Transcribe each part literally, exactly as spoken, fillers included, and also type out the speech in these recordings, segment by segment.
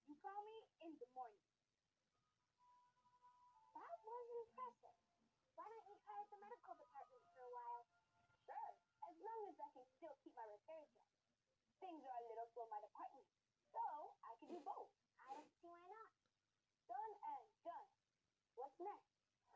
You call me in the morning. That was impressive. Why don't you try at the medical department for a while? Sure, as long as I can still keep my repairs done. Things are a little slow in my department, so I can do both. I don't see why not. Done and done. What's next?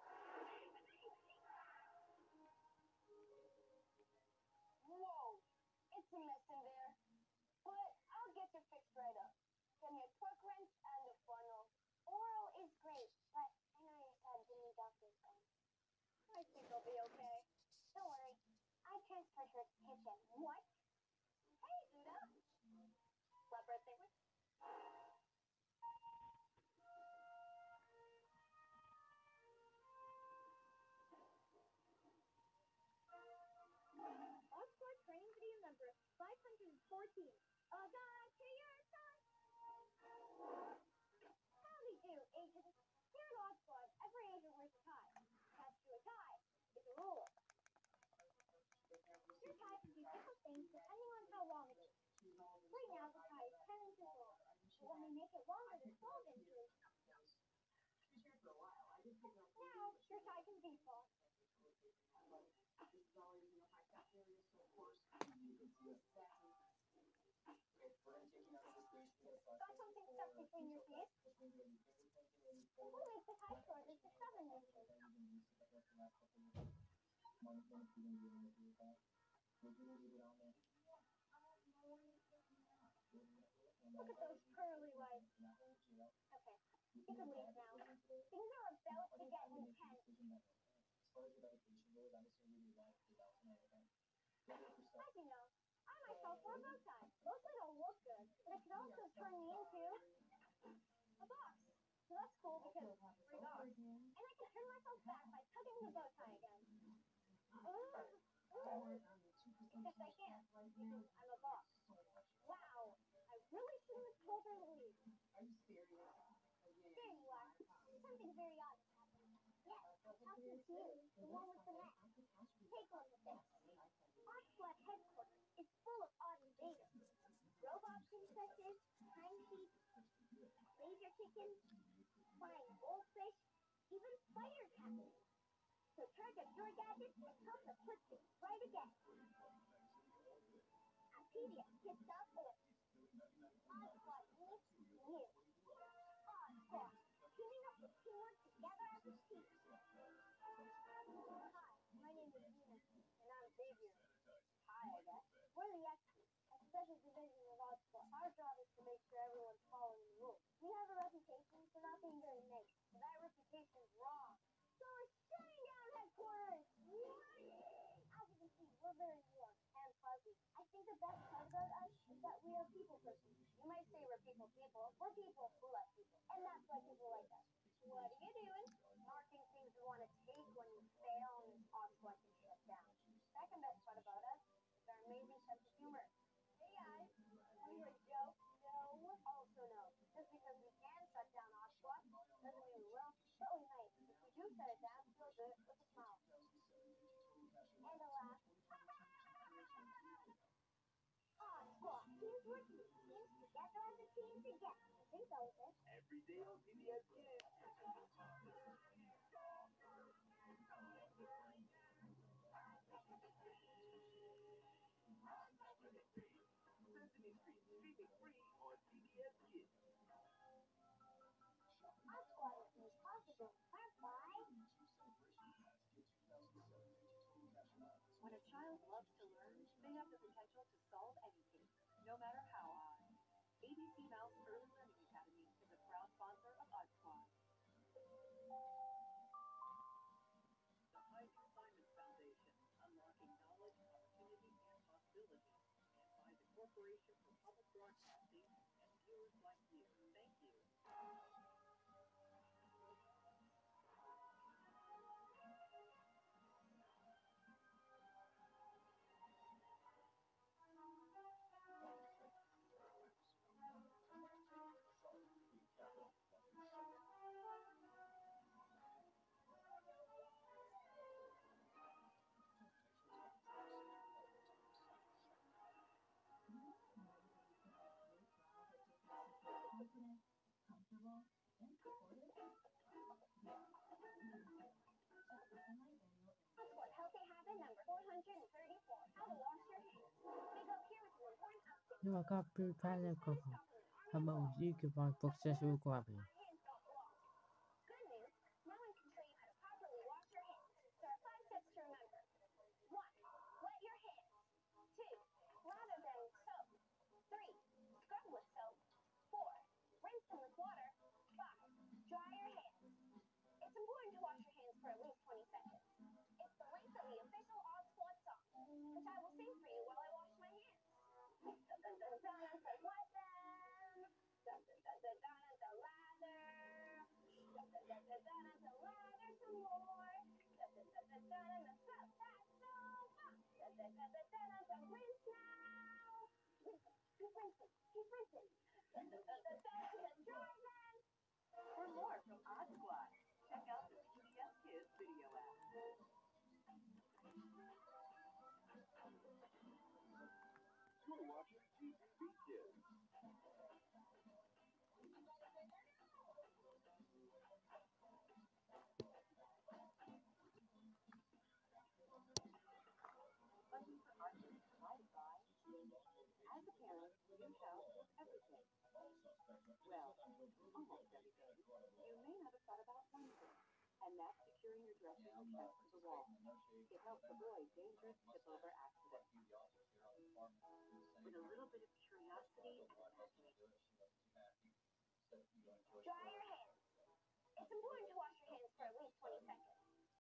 Whoa, it's a mess in there. But I'll get you fixed right up. Get me a torque wrench and a funnel. Oral is great, but I know you're sad the new doctor's gone. I think I'll be okay. Don't worry. I transferred her to kitchen. What? Hey, Uda. What birthday was? Oxford training video number five hundred fourteen. Uh, got to your son. Howdy do, agents. Here at Oxford, every agent wears a tie. Attached to a tie is a ruler. Your tie can do different things depending on how long it is. Right now, the tie is ten inches long. But when we make it longer than twelve inches, now your tie can default. Got something stuck between your teeth? We'll make the tie shorter to seven inches. Look at those curly whites. Okay, you can leave now. Things are about to get intense. As you know, I myself wear a bow tie. Mostly don't look good, but it can also turn me into a boss. So that's cool because we're dogs. And I can turn myself back by tugging the bow tie again. Uh, uh. Except I can't, because I'm a boss. Wow, I really shouldn't have told her to leave. There you are. Something very odd has happened. Yes, I'm talking to you, the one with the net. Take a look at this. Oxblood headquarters is full of odd invaders. Robot princesses, timesheets, laser chickens, flying goldfish, even spider cats. So charge up your gadgets and help us put things right again. Apedia gets up or Oxblood needs you. Oxblood, teaming up with teamwork together as a team. Hi, my name is Venus, and I'm Xavier. Hi, I guess. We're the X-Men, a special division of Oxford. Our job is to make sure everyone's following the rules. We have a reputation for not being very nice, but that reputation's wrong. So we're shutting down headquarters! What? As you can see, we're very warm and fuzzy. I think the best part about us is that we are people persons. You might say we're people people. We're people who like people. And that's why people like us. What are you doing? Marking things we want to take when you fail and this Oxford can shut down. Second best part about us is our amazing sense of humor. Hey guys, want to hear a joke? No. Also no. Just because we can shut down Oxford doesn't mean we will, but we might. If we do shut it down, we'll do it with a smile. And a laugh. Oxford, teams working, teams together as a team together. I think that was it. Every day on P B S Kids. Sesame Street, streaming free on P B S Kids. Oxford is made possible in part by... When a child loves to learn, they have the potential to solve anything, no matter how odd. A B C Mouse Early Learning Academy is a proud sponsor of Oddquad. The Heidi Simon Foundation, unlocking knowledge, opportunity, and possibility. And by the Corporation for Public Broadcasting and viewers like you. Thank you. Confident Jag har blivit panikkopplad. Han var olycklig på en boxersutgåva. Good news, now I can show you how to properly wash your hands. There are five steps to remember. One, wet your hands. Two, lather them with soap. Three, scrub with soap. Four, rinse them with water. Five, dry your hands. It's important to wash your hands for at least twenty seconds. It's the length of the official Odd Squad song, which I will sing for you while I wash my hands. Dun dun dun dun and say wet them. Dun dun dun dun dun and the lather. Dun dun dun dun dun and the lather some more. Dun dun dun dun dun and the soap that's so hot. Dun dun dun dun dun and the rinse now. Rinse, keep rinsing, keep rinsing. Dun dun dun dun dun and the dry them. For more from Odd Squad, check out the P B S Kids video app. You're watching T V B Kids. Funding for Art is provided by, as a parent, you show everything. Well, almost everything. You may not have thought about one thing, and that's securing your dresser or chest to the wall. It helps avoid dangerous tip-over accidents. With a little bit of curiosity and imagination. Dry your hands.